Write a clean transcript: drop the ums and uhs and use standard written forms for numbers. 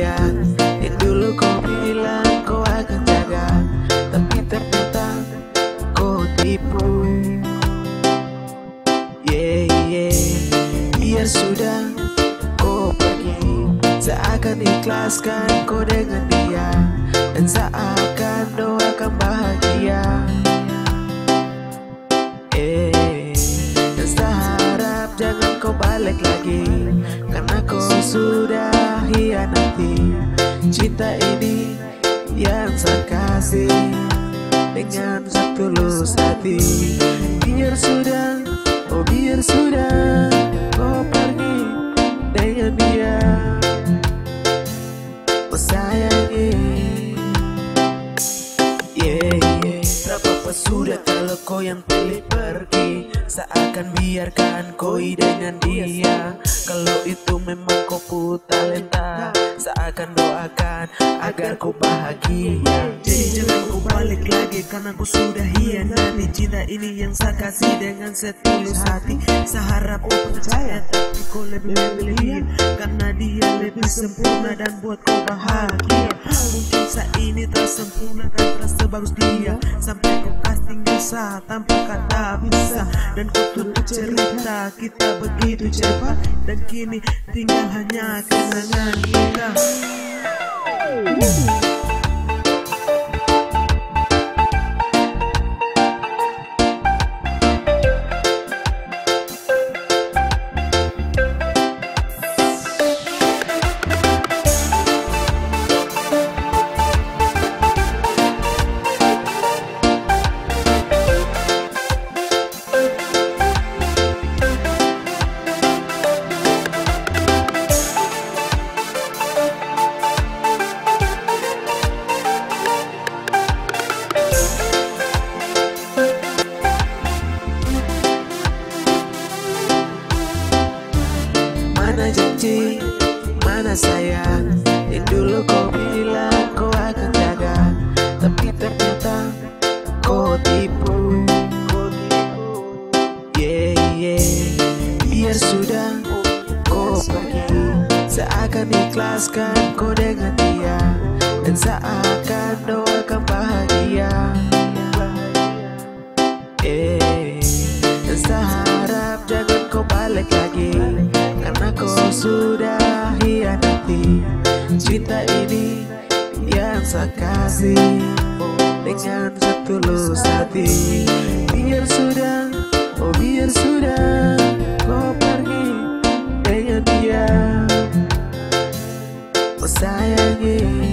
sayang, yang dulu kau bilang kau akan jaga, tapi ternyata kau tipu. Biar sudah kau pergi, seakan ikhlaskan kau dengan dia, dan seakan doakan bahagia. Dan saya harap jangan kau balik lagi, karena kau sudah hianati cinta ini yang saya kasih dengan setulus hati. Biar sudah, oh biar sudah kau pergi dengan dia, oh sayangi. Berapa sudah kalau kau yang pilih pergi, seakan biarkan kau dengan dia. Kalau itu memang kau talenta, seakan doakan agar kau bahagia. Jadi jangan kau balik lagi, karena kau sudah hianati cinta ini yang saya kasih dengan setulus hati. Saya harap kau percaya, tapi kau lebih memilih, karena dia lebih sempurna dan buat kau bahagia. Mungkin saat ini tersempurna kan terasa bagus dia, sampai kau casting bisa tanpa kata bisa, dan kau tutup cerita kita begitu cepat, dan kini tinggal hanya kenangan kita. Mana janji, mana sayang, yang dulu kau bilang kau akan jaga, tapi ternyata kau tipu. Biar sudah kau pergi, seakan ikhlaskan kau dengan dia, dan seakan doakan bahagia. Dan saya harap jangan kau balik lagi, karena kau sudah hianati cinta ini yang saya kasih dengan setulus hati. Biar sudah, oh biar sudah kau pergi dengan dia, oh sayangi.